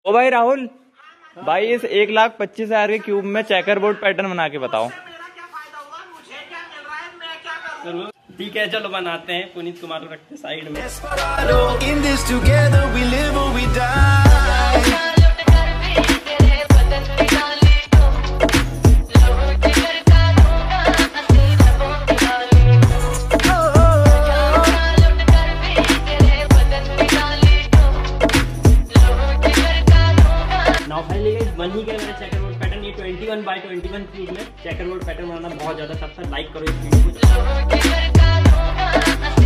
ओ भाई राहुल भाई, इस 1,25,000 के क्यूब में चेकर बोर्ड पैटर्न बना के बताओ। ठीक है चलो बनाते हैं। पुनीत कुमार को रखते साइड में। बन ही गया मेरा चेकर बोर्ड पैटर्न। ये 21 बाय 21 क्यूब में चेकर बोर्ड पैटर्न बनाना बहुत ज्यादा टफ था। लाइक करो इस वीडियो को।